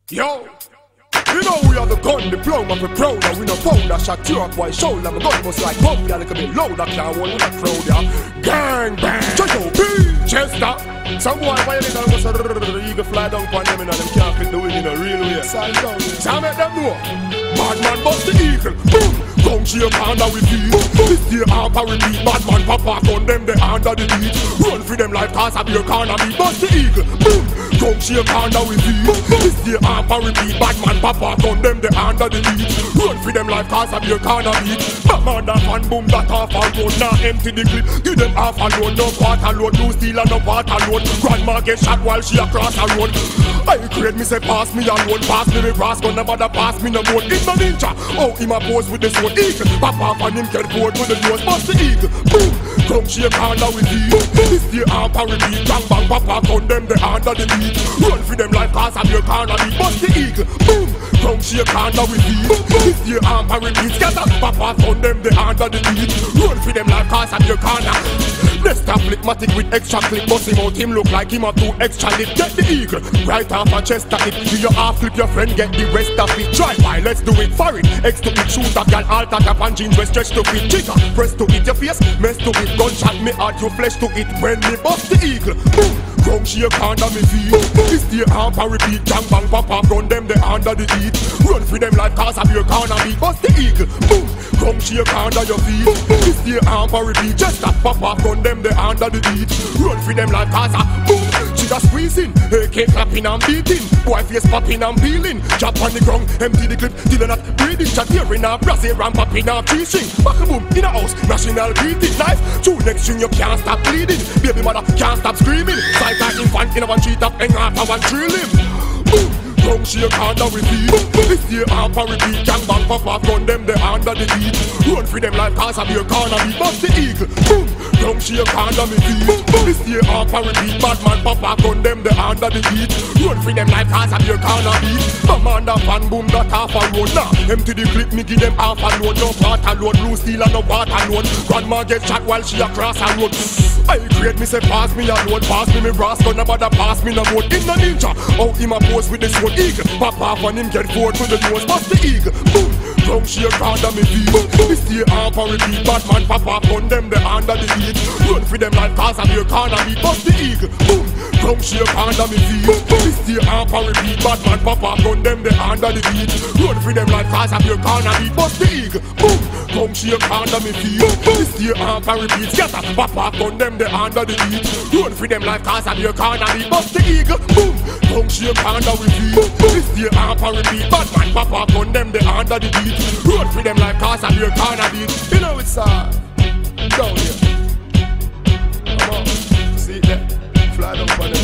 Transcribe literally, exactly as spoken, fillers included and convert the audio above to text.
Yo, you know we have the gun, the plow, and we proud. And we no pound that shot you up while shoulder. My gun must like pump, yeah, like a bit louder. Can't hold with that crowd, yeah. Gang bang, Jojo B, Chester. Some boy violate and must a eagle fly down upon them and them can't fit the wind in a real way. So I make them know. Bad man bust the eagle, boom. Come shake under we feet. This day half a repeat. Bad man pop off on them, they under the beat. Run for them like cars of your corner beat. Bust the eagle, boom. Come shake under we feet. This day half a repeat. Bad man pop off on them, they under the beat. Run for them like cars of your corner beat. Batman that fan boom that half a road. Now empty the clip, give them half a load. No quarter load, no steel and no water load. Grandma get shot while she across the road. I create me say pass me alone. Pass me the grass, gonna bother pass me no more. It's no ninja, oh him a pose with this one eagle. Pop off and him get bored with the nose. Bust the eagle, boom. Come shake under with feet. This day half a repeat. Bang bang pop off on them, they under the beat. Run for them like cars of your corner beat. Bust the eagle, boom. Come shake under with feet. This day half a repeat. Scatter pop off on them, they under the beat. Run for them like cars of your corner. Nesta flickmatic with extra clip. Bust him out, him look like him a two extra lip. Get the eagle, right off a chest at it. Do your half flip your friend, get the rest of it. Try why, let's do it for it. X to it, shoot a gal, alter tap and jeans, we stretch to it. Chica, press to it, your face, mess to it. Gunshot me hard, your flesh to it. When me bust the eagle, boom. Come shake under me feet. This day half a repeat. Gang bang pop off, run them, they under the heat. Run for them like cars of your corner beat. Bust the eagle, boom. Come shake under your feet. This day half a repeat. Just stop pop off, run them, they under the heat. Run for them like cars of boom. She just squeezing, A K clapping and beating. Boy face popping and peeling. Drop on the ground, empty the clip, till they're not breathing. Shot here in a brass, here and popping and teaching. Back a boom, in a house, national greeting. Life, two next string, you can't stop bleeding. Baby mother can't stop screaming. Sight that infant in a one cheat up, hang out of one drill him. Boom, come shake under with feet. This day half a repeat. Gang bang pop off, run them, they under the heat. Run for them like cars of your corner beat. Bust the eagle, boom. Come shake under me feet. This day half a repeat. Bad man pop off, run them, they under the heat. Run for them like cars of your corner beat. Mama and the fan boom that half a road. Now empty the clip, me give them half a load. No water load, blue steel and no water load. Grandma get shot while she across a road. I create me say pass me a load. Pass me me brass, gonna bother pass me no more. In the ninja, out him a pose with this one eagle. Pop off and him get forward to the nose. Bust the eagle, boom. Come shake under me feet. This day half a repeat. Bad man pop off on them, they under the heat. Run for them like cars of your corner beat. Bust the eagle, boom. Come shake under me feet. This day half a repeat. Bad man pop off on them, they under the heat. Run for them like cars of your corner beat. Bust the eagle, boom. Come shake under me feet. This day half a repeat. Scatter pop off on them, they under the heat. Run for them like cars of your corner beat. Bust the eagle, boom. Come shake under me feet. This day half a repeat. Bad man pop off on them, they under the heat. Run for them like cars of your corner beat. You know it's uh down here. Come on, see it there. Fly down for them.